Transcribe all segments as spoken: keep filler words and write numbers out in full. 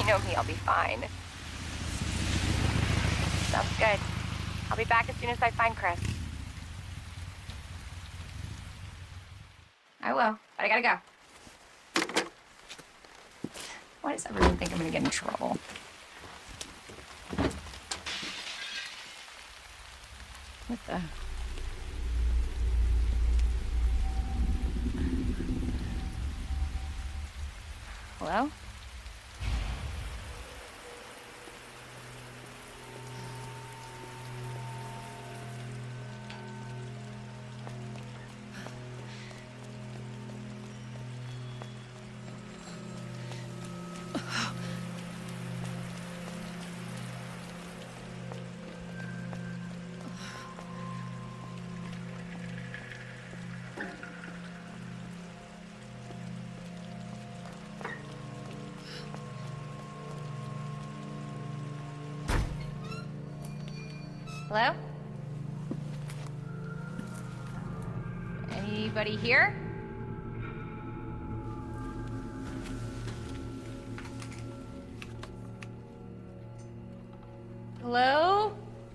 know me, I'll be fine. Sounds good. I'll be back as soon as I find Chris. I will, but I gotta go. Why does everyone think I'm gonna get in trouble? What the? Hello? Hello? Anybody here? Hello?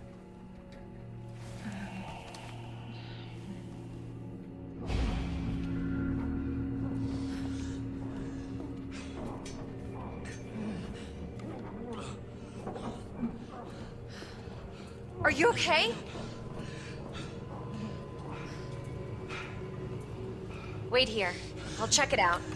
Are you okay? Wait here. I'll check it out.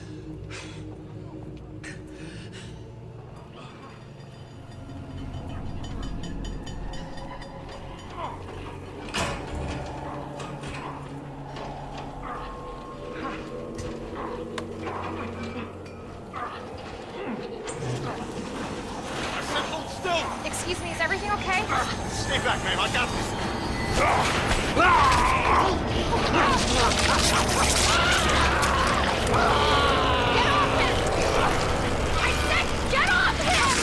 Excuse me, is everything okay? Stay back, ma'am. I got this. Get off him! I said get off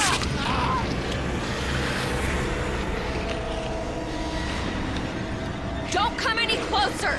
him! Don't come any closer!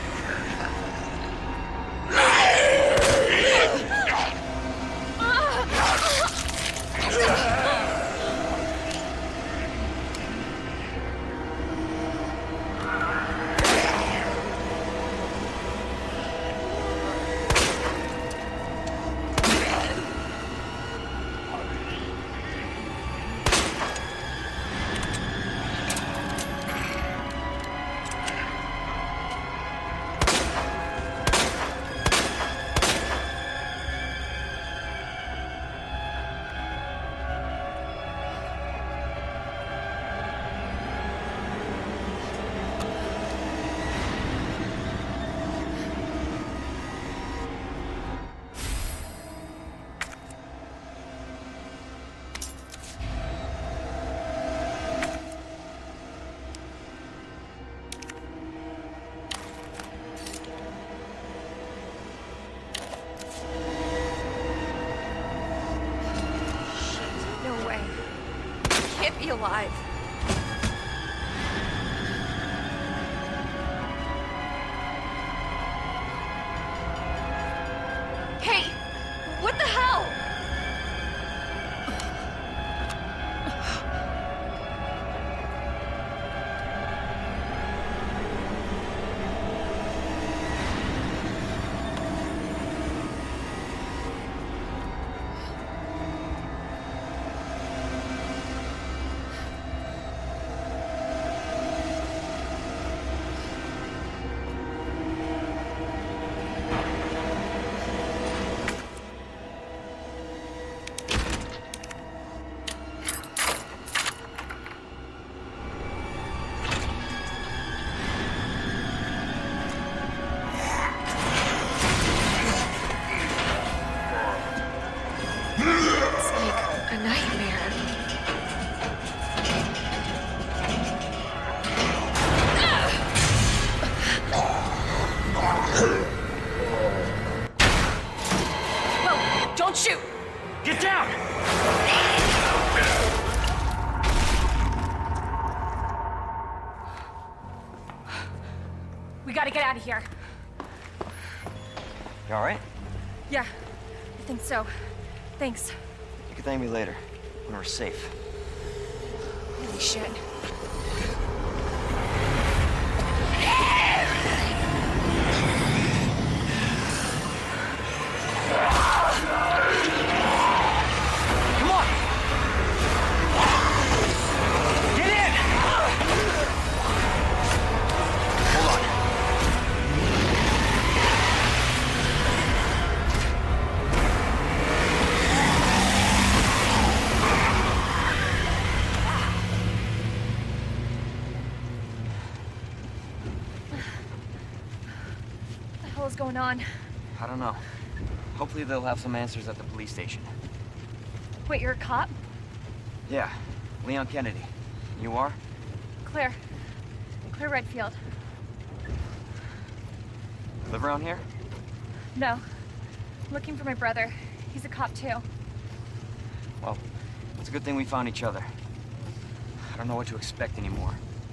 Be alive. Hey, what the hell? Shoot! Get down! We gotta get out of here. You all right? Yeah, I think so. Thanks. You can thank me later. and we're safe. Holy shit. Come on! Get in! Hold on. What the hell is going on? I don't know. Hopefully they'll have some answers at the police station. Wait, you're a cop? Yeah, Leon Kennedy. You are? Claire. Claire Redfield. Live around here? No. I'm looking for my brother. He's a cop too. Well, it's a good thing we found each other. I don't know what to expect anymore.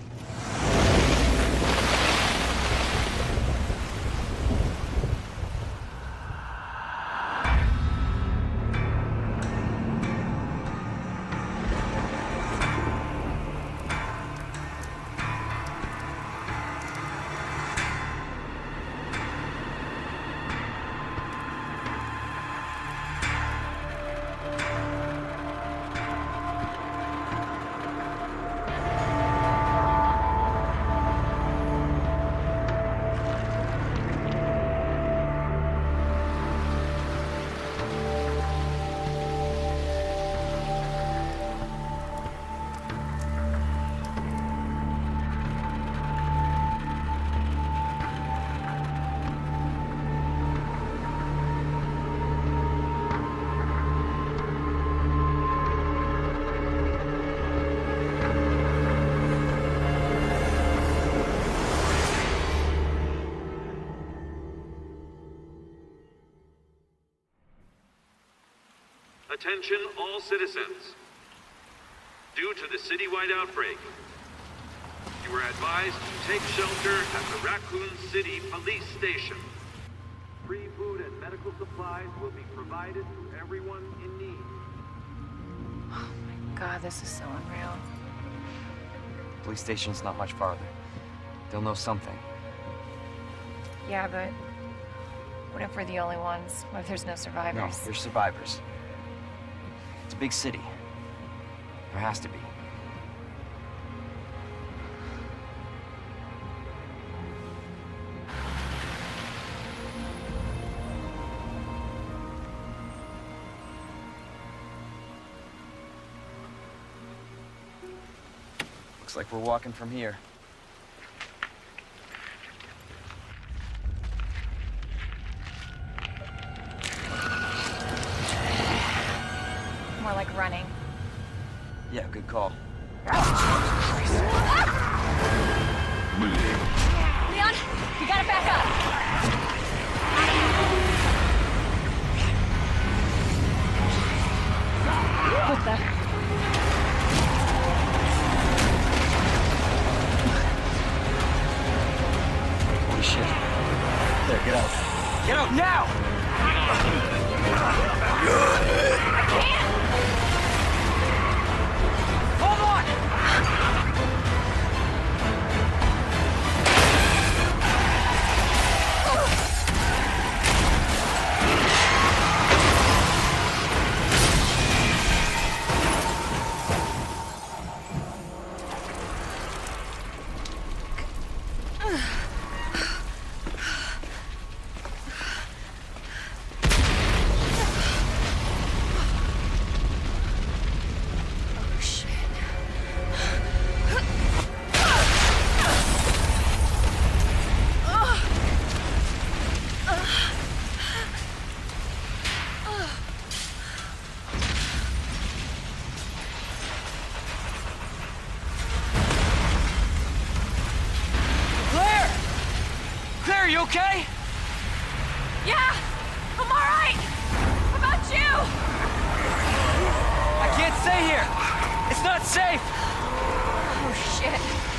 Attention all citizens. Due to the citywide outbreak, you are advised to take shelter at the Raccoon City Police Station. Free food and medical supplies will be provided to everyone in need. Oh my god, this is so unreal. Police station's not much farther. They'll know something. Yeah, but what if we're the only ones? What if there's no No, survivors? there's survivors. It's a big city. There has to be. Looks like we're walking from here. More like running. Yeah, good call. Leon, you gotta back up. What the? Holy shit. There, get out. Get out now! I can't! Hold on! Oh shit. Claire! Claire, you okay? Yeah, I'm all right. How about you? I can't stay here. It's not safe. Oh shit.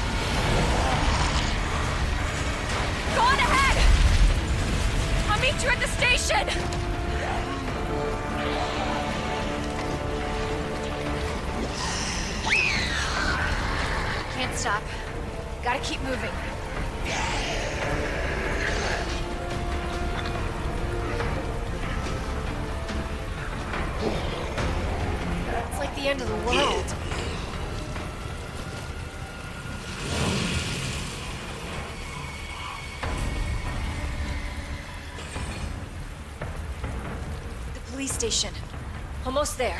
Go on ahead. I'll meet you at the station. stop. Gotta keep moving. It's like the end of the world. The police station. Almost there.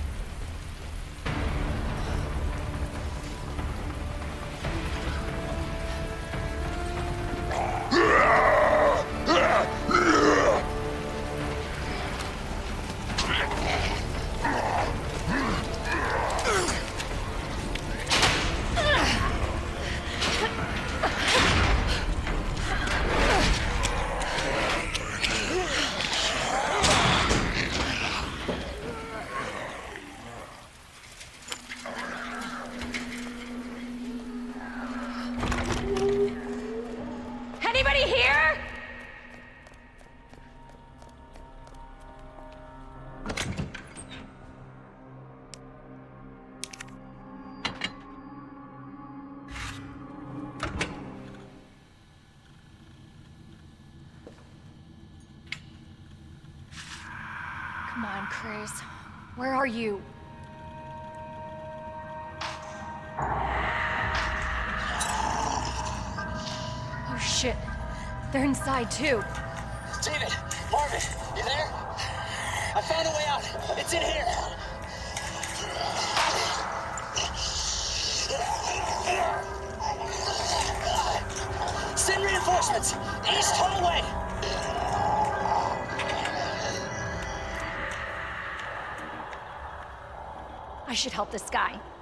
Anybody here? Come on, Chris. Where are you? Oh shit. They're inside too. David! Marvin! You there? I found a way out! It's in here! Send reinforcements! East hallway! I should help this guy.